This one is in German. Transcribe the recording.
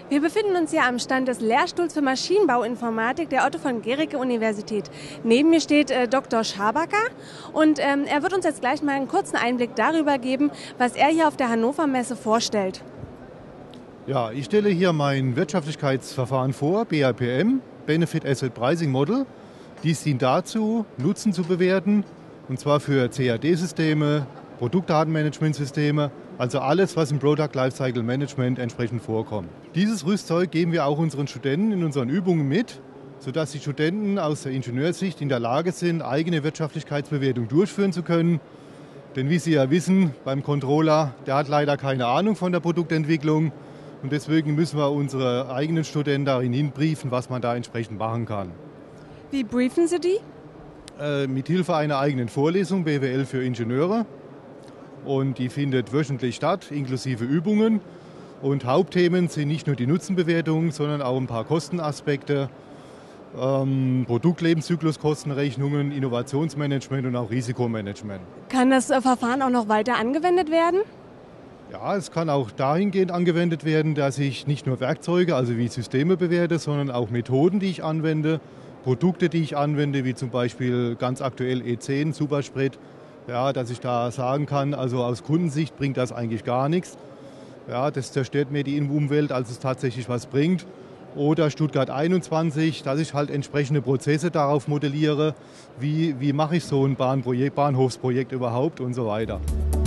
Wir befinden uns hier am Stand des Lehrstuhls für Maschinenbauinformatik der Otto von Guericke Universität. Neben mir steht Dr. Schabacker und er wird uns jetzt gleich mal einen kurzen Einblick darüber geben, was er hier auf der Hannover Messe vorstellt. Ja, ich stelle hier mein Wirtschaftlichkeitsverfahren vor, BAPM, Benefit Asset Pricing Model. Dies dient dazu, Nutzen zu bewerten, und zwar für CAD-Systeme, Produktdatenmanagementsysteme, also alles, was im Product Lifecycle Management entsprechend vorkommt. Dieses Rüstzeug geben wir auch unseren Studenten in unseren Übungen mit, sodass die Studenten aus der Ingenieurssicht in der Lage sind, eigene Wirtschaftlichkeitsbewertung durchführen zu können. Denn wie Sie ja wissen, beim Controller, der hat leider keine Ahnung von der Produktentwicklung. Und deswegen müssen wir unsere eigenen Studenten darin hinbriefen, was man da entsprechend machen kann. Wie briefen Sie die? Mit Hilfe einer eigenen Vorlesung, BWL für Ingenieure. Und die findet wöchentlich statt, inklusive Übungen. Und Hauptthemen sind nicht nur die Nutzenbewertung, sondern auch ein paar Kostenaspekte, Produktlebenszykluskostenrechnungen, Innovationsmanagement und auch Risikomanagement. Kann das Verfahren auch noch weiter angewendet werden? Ja, es kann auch dahingehend angewendet werden, dass ich nicht nur Werkzeuge, also wie Systeme bewerte, sondern auch Methoden, die ich anwende, Produkte, die ich anwende, wie zum Beispiel ganz aktuell E10, Supersprit, ja, dass ich da sagen kann, also aus Kundensicht bringt das eigentlich gar nichts. Ja, das zerstört mir die Umwelt, als es tatsächlich was bringt. Oder Stuttgart 21, dass ich halt entsprechende Prozesse darauf modelliere, wie mache ich so ein Bahnhofsprojekt überhaupt und so weiter.